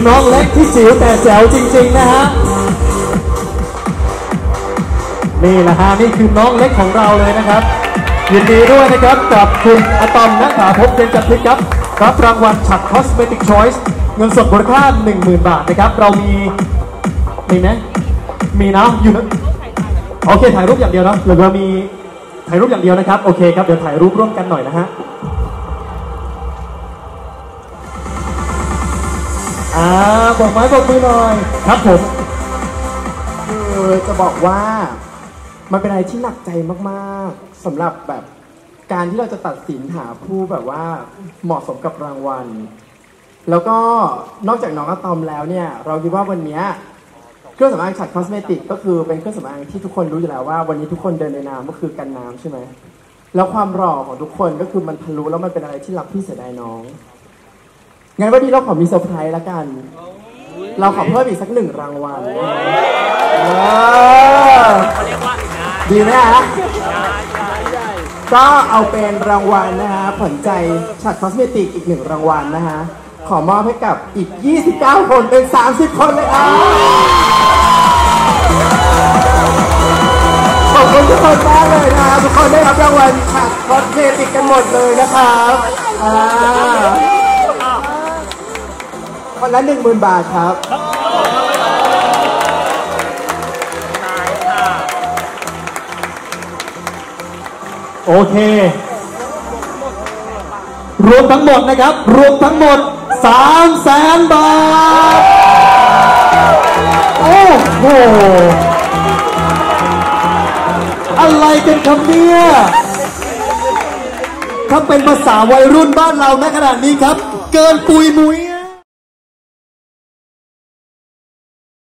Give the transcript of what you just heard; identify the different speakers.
Speaker 1: น้องเล็กที่จิ๋วแต่แจ๋วจริงๆนะฮะนี่แหละฮะนี่คือน้องเล็กของเราเลยนะครับยินดีด้วยนะครับกับคุณอะตอมณฐาภพเบญจพฤกษ์ครับรับรางวัลฉัด Cosmetic Choice เงินสดมูลค่า 10,000 บาทนะครับเรามีไหมมีนะอยู่นะโอเคถ่ายรูปอย่างเดียวนะหรือว่ามีถ่ายรูปอย่างเดียวนะครับโอเคครับเดี๋ยวถ่ายรูปร่วมกันหน่อยนะฮะบอกไม้บอกมือหน่อยครับผม
Speaker 2: คือจะบอกว่ามันเป็นอะไรที่หนักใจมากๆสำหรับแบบการที่เราจะตัดสินหาผู้แบบว่าเหมาะสมกับรางวัลแล้วก็นอกจากน้องอะตอมแล้วเนี่ยเราคิดว่าวันนี้เครื่องสำอางฉัดคอสเมติกก็คือเป็นเครื่องสำอางที่ทุกคนรู้อยู่แล้วว่าวันนี้ทุกคนเดินในน้ำก็คือกันน้ำใช่ไหมแล้วความหล่อของทุกคนก็คือมันทะลุแล้วมันเป็นอะไรที่รักพี่เสียดายน้องงั้นวันนี้เราขอมีเซอร์ไพรส์ละกันเราขอเพิ่มอีกสัก1 รางวัลดีไหมฮะก็เอาเป็นรางวัลนะฮะขวัญใจฉัดคอสเมติกอีก1 รางวัลนะฮะขอมอบให้กับอีก29 คนเป็น30 คนเลยครับขอบคุณทุกคนมากเลยนะครับทุกคนได้รับรางวัลฉัดคอสเมติกกันหมดเลยนะครับคนละ10,000 บาทครับ
Speaker 1: โอเครวมทั้งหมดนะครับรวมทั้งหมด300,000 บาทโอ้โหอะไรกันครับเนี่ยถ้าเป็นภาษาวัยรุ่นบ้านเราในขนาดนี้ครับเกินปุยมุ้ย